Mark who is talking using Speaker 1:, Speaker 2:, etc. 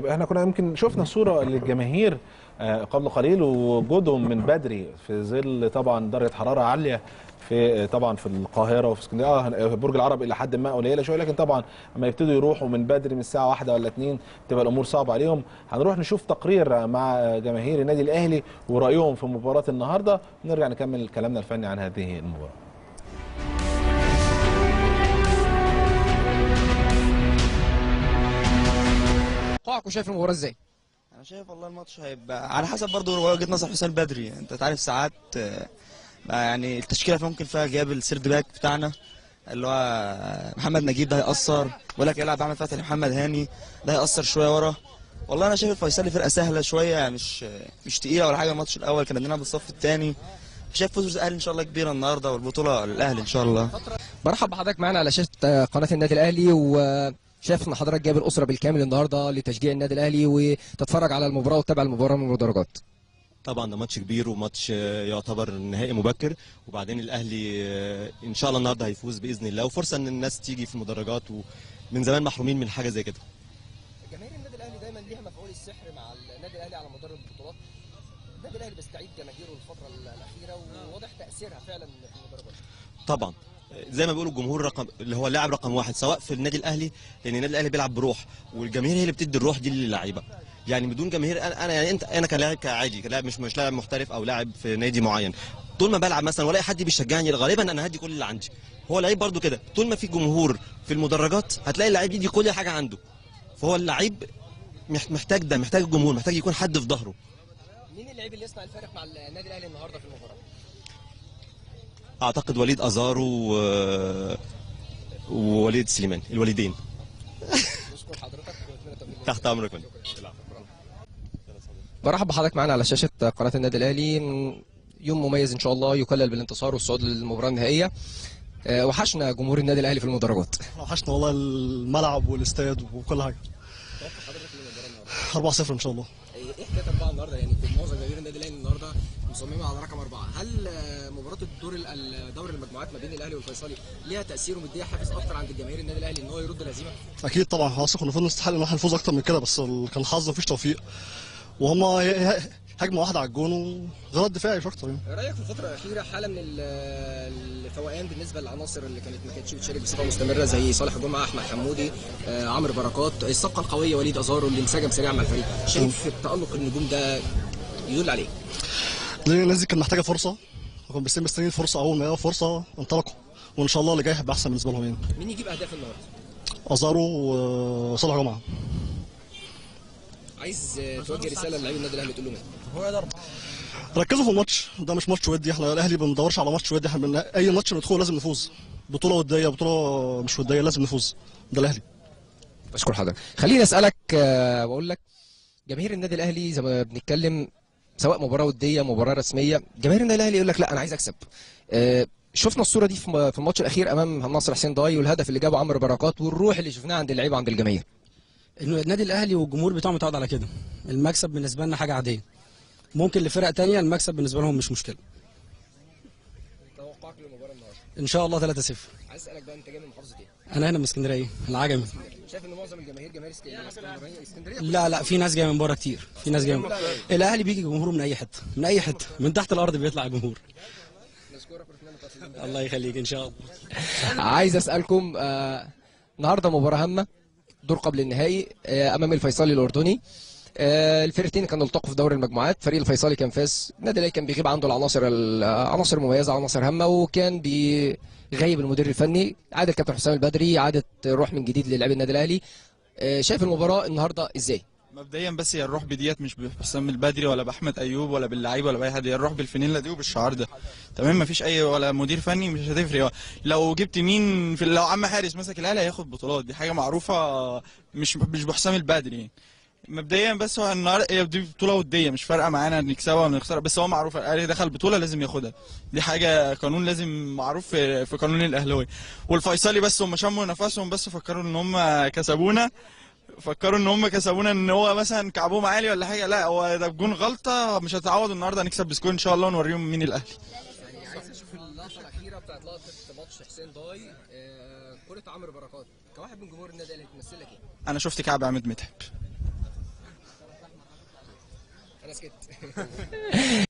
Speaker 1: طب احنا كنا يمكن شفنا صوره للجماهير قبل قليل، ووجودهم من بدري في ظل طبعا درجه حراره عاليه في طبعا في القاهره وفي اسكندريه، برج العرب الى حد ما قليله شويه، لكن طبعا لما يبتدوا يروحوا من بدري من الساعه 1 ولا 2 تبقى الامور صعبه عليهم. هنروح نشوف تقرير مع جماهير النادي الاهلي ورايهم في مباراه النهارده، ونرجع نكمل كلامنا الفني عن هذه المباراه.
Speaker 2: توقعك وشايف المباراه ازاي؟
Speaker 3: انا شايف والله الماتش هيبقى على حسب برضه وجهه نظر حسام بدري. انت عارف ساعات يعني التشكيله ممكن فيها غياب السيرد باك بتاعنا اللي هو محمد نجيب، ده هيأثر، بقول لك يلعب احمد فتحي محمد هاني، ده هيأثر شويه ورا. والله انا شايف الفيصلي فرقه سهله شويه، يعني مش تقيله ولا حاجه. الماتش الاول كان عندنا بالصف الثاني، شايف فوز الاهلي ان شاء الله كبيره النهارده والبطوله للاهلي ان شاء الله.
Speaker 2: برحب بحضرتك معانا على شاشه قناه النادي الاهلي، وشايف ان حضرتك جايب الاسره بالكامل النهارده لتشجيع النادي الاهلي وتتفرج على المباراه وتتابع المباراه من المدرجات.
Speaker 4: طبعا ده ماتش كبير وماتش يعتبر نهائي مبكر، وبعدين الاهلي ان شاء الله النهارده هيفوز باذن الله، وفرصه ان الناس تيجي في المدرجات، ومن زمان محرومين من حاجه زي كده.
Speaker 2: جماهير النادي الاهلي دايما ليها مفعول السحر مع النادي الاهلي على مدار البطولات. النادي الاهلي بيستعيد جماهيره الفتره الاخيره وواضح تاثيرها فعلا في المدرجات.
Speaker 4: طبعا زي ما بيقولوا الجمهور رقم اللي هو اللاعب رقم واحد سواء في النادي الاهلي، لان النادي الاهلي بيلعب بروح، والجماهير هي اللي بتدي الروح دي للعيبه. يعني بدون جماهير انا يعني انا كلاعب كعادي كلاعب مش لاعب محترف او لاعب في نادي معين، طول ما بلعب مثلا والاقي حد بيشجعني غالبا انا هدي كل اللي عندي. هو اللعيب برده كده، طول ما في جمهور في المدرجات هتلاقي اللعيب يدي كل حاجه عنده. فهو اللعيب محتاج ده، محتاج الجمهور، محتاج يكون حد في ظهره.
Speaker 2: مين اللعيب اللي يصنع الفارق مع النادي الاهلي النهارده في المباراه؟
Speaker 4: اعتقد وليد ازارو ووليد سليمان، الوليدين.
Speaker 2: نشكر حضرتك
Speaker 4: تحت امرك.
Speaker 2: برحب بحضرتك معانا على شاشه قناه النادي الاهلي. يوم مميز ان شاء الله يكلل بالانتصار والصعود للمباراه النهائيه. وحشنا جمهور النادي الاهلي في المدرجات.
Speaker 5: وحشنا والله الملعب والاستاد وكل حاجه. 4-0 ان شاء الله.
Speaker 2: ايه حكايه 4 النهارده؟ يعني معظم جماهير النادي الاهلي النهارده مصممه على رقم 4. هل مباراه دور المجموعات ما بين الاهلي والفيصلي ليها تاثير ومديها حافز اكتر عند الجماهير النادي الاهلي ان هو يرد الهزيمه؟
Speaker 5: اكيد طبعا، خلاص كنا المفروض نستحق ان احنا نفوز اكتر من كده، بس كان الحظ مفيش توفيق، وهم هجمه واحده على الجون وغلط دفاعي مش اكتر. يعني
Speaker 2: رايك في الفتره الاخيره حاله من الفوقان بالنسبه للعناصر اللي ما كانتش بتشارك بصفه مستمره زي صالح جمعه، احمد حمودي، عمرو بركات، الصفقه القويه وليد ازارو اللي انسجم سريع مع الفريق، شايف تالق النجوم ده يدل عليه؟
Speaker 5: الناس دي كانت محتاجه فرصه، وكانوا مستنيين فرصه، اول ما لقوا فرصه انطلقوا، وان شاء الله اللي جاي هيبقى احسن بالنسبه لهم. يعني
Speaker 2: مين يجيب اهداف النهارده؟
Speaker 5: ازارو وصالح جمعه.
Speaker 2: عايز توجه رساله للاعبي النادي الاهلي تقول لهم ايه؟
Speaker 5: ركزوا في الماتش ده، مش ماتش ودي. احنا الاهلي ما بندورش على ماتش ودي، احنا اي ماتش ندخله لازم نفوز. بطوله وديه بطوله مش وديه لازم نفوز، ده الاهلي.
Speaker 2: بشكر حضرتك. خليني اسالك واقول لك، جماهير النادي الاهلي زي ما بنتكلم سواء مباراه وديه مباراه رسميه، جماهير النادي الاهلي يقول لك لا انا عايز اكسب. شفنا الصوره دي في الماتش الاخير امام النصر حسين ضاي، والهدف اللي جابه عمرو بركات، والروح اللي شفناها عند اللعيبه عند الجماهير.
Speaker 6: النادي الاهلي والجمهور بتاعه متعود على كده. المكسب بالنسبه لنا حاجه عاديه، ممكن لفرق تانية المكسب بالنسبه لهم مش مشكله.
Speaker 2: توقعك للمباراه النهارده؟
Speaker 6: ان شاء الله 3-0.
Speaker 2: عايز اسالك بقى، انت جاي من محافظه ايه؟
Speaker 6: انا هنا من اسكندريه العجمي.
Speaker 2: شايف ان معظم الجماهير جماهير اسكندريه؟
Speaker 6: لا في ناس جايه من بره كتير، في ناس جايه الاهلي بيجي جمهوره من اي حته، من اي حته، من تحت الارض بيطلع جمهور. الله يخليك ان شاء الله.
Speaker 2: عايز اسالكم النهارده مباراه هامه، دور قبل النهائي امام الفيصلي الاردني. الفرقتين كانوا التقوا في دوري المجموعات، فريق الفيصلي كان فاز، النادي الاهلي كان بيغيب عنده العناصر المميزه، عناصر هامه، وكان بيغيب المدير الفني. عاد الكابتن حسام البدري، عادت روح من جديد للاعبي النادي الاهلي. شايف المباراه النهارده ازاي؟
Speaker 7: مبدئيا بس هي الروح بديت مش بحسام البدري ولا باحمد ايوب ولا باللعيبه ولا باي حد، هي الروح بالفانيلا دي وبالشعار ده. تمام، مفيش اي ولا مدير فني، مش هتفرق. لو جبت مين لو عم حارس مسك الاهلي هياخد بطولات، دي حاجه معروفه، مش بحسام البدري يعني. مبدئيا بس هو النهارده هي دي بطوله وديه، مش فارقه معانا نكسبها ولا نخسرها، بس هو معروف الاهلي دخل بطوله لازم ياخدها، دي حاجه قانون لازم معروف في قانون الاهلاوي. والفيصلي بس هم شموا نفسهم، بس فكروا ان هم كسبونا، ان هو مثلا كعبهم عالي ولا حاجه، لا هو ده بجون غلطه مش هتعوض. النهارده هنكسب بسكور ان شاء الله ونوريهم مين الاهلي.
Speaker 2: يعني عايز اشوف اللقطه الاخيره بتاعت لقطه ماتش حسين ضاي، كره عمرو بركات، كواحد من جمهور النادي الاهلي تمثل لك ايه؟
Speaker 7: انا شفت كعب عماد متعب.
Speaker 2: سكت.